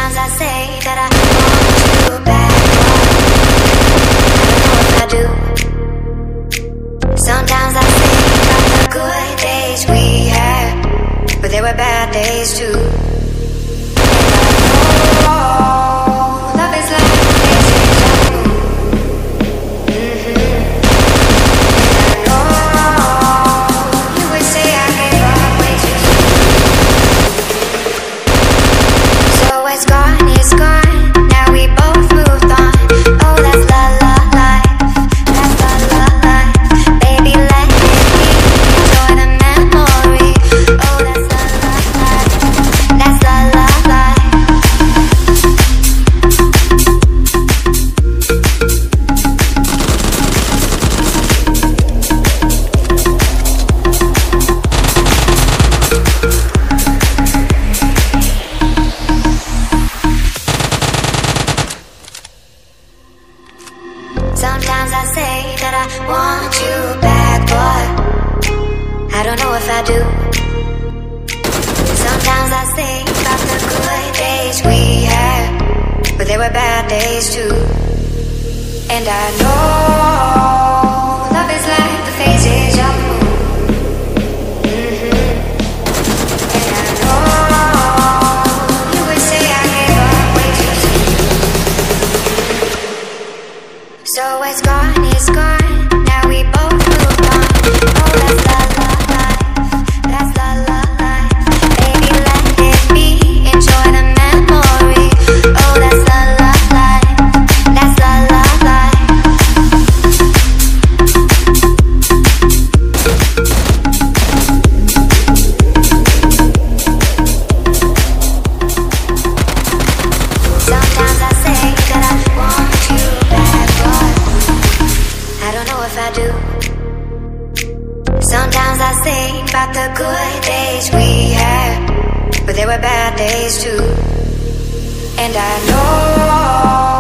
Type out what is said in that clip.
Sometimes I say that I want you back, but I don't know if I do. Sometimes I think about the good days we had, but there were bad days too. And I know love is like a crazy jungle. And I know you would say I gave up way too soon. So it's gone, it's gone. Now we both moved on. Oh, that's la la life. That's la la life. Baby, let me enjoy the memory. Oh, that's la la life. That's la la life. Sometimes I say that I want you back, but I don't know if I do. Sometimes I think about the good days we had, but there were bad days too. And I know love is like the phases of the moon. And I know you would say I gave up way too soon. So it's gone, it's gone. Now we both moved on. Oh, that's la la life. That's la la life. Baby, let it be. Enjoy the memory. Oh, that's la la life. That's la la life. Sometimes I say that I want you back, but I don't know if I do. Sometimes I think about the good days we had, but there were bad days too. And I know